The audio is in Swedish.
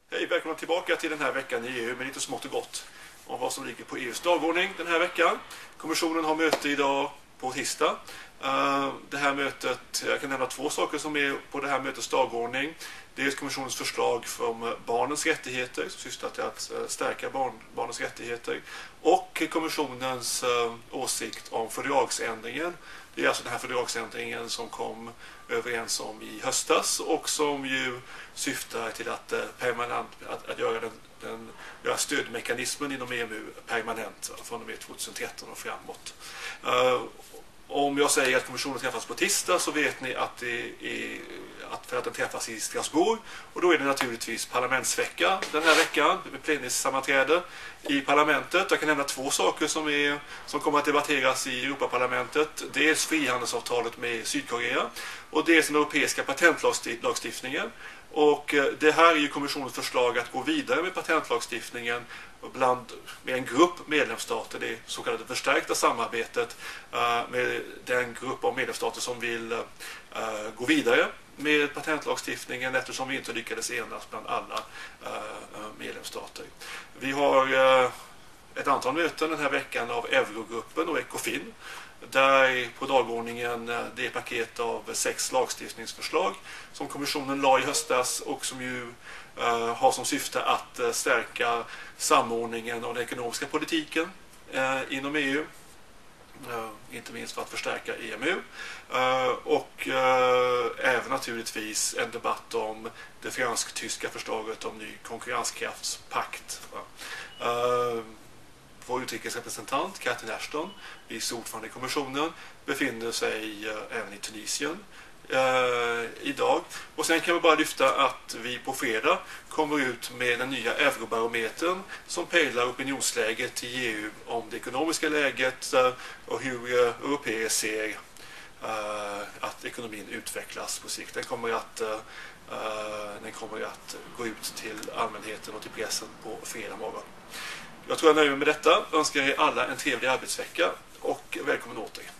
Hej, välkomna tillbaka till den här veckan i EU med lite smått och gott om vad som ligger på EUs dagordning den här veckan. Kommissionen har möte idag på tisdag. Det här mötet, jag kan nämna två saker som är på det här mötets dagordning. Dels kommissionens förslag om barnens rättigheter som syftar till att stärka barnens rättigheter och kommissionens åsikt om fördragsändringen. Det är alltså den här fördragsändringen som kom överens om i höstas och som ju syftar till att göra stödmekanismen inom EMU permanent från och med 2013 och framåt. Om jag säger att kommissionen träffas på tisdag så vet ni att för att den träffas i Strasbourg, och då är det naturligtvis parlamentsvecka den här veckan med plenarsammanträde i parlamentet. Jag kan nämna två saker som kommer att debatteras i Europaparlamentet. Dels frihandelsavtalet med Sydkorea och dels den europeiska patentlagstiftningen. Och det här är ju kommissionens förslag att gå vidare med patentlagstiftningen med en grupp medlemsstater, det så kallade förstärkta samarbetet med den grupp av medlemsstater som vill gå vidare med patentlagstiftningen eftersom vi inte lyckades enas bland alla medlemsstater. Vi har ett antal möten den här veckan av Eurogruppen och Ecofin där på dagordningen det paket av 6 lagstiftningsförslag som kommissionen la i höstas och som ju har som syfte att stärka samordningen av den ekonomiska politiken inom EU. Inte minst för att förstärka EMU och även naturligtvis en debatt om det fransk-tyska förslaget om ny konkurrenskraftspakt. Vår utrikesrepresentant Catherine Ashton, vice ordförande i kommissionen, befinner sig även i Tunisien idag. Och sen kan vi bara lyfta att vi på fredag kommer ut med den nya Eurobarometern som pejlar opinionsläget i EU om det ekonomiska läget och hur européer ser att ekonomin utvecklas på sikt. Den kommer att gå ut till allmänheten och till pressen på fredag morgon. Jag tror jag nöjer mig med detta. Önskar er alla en trevlig arbetsvecka och välkommen åter.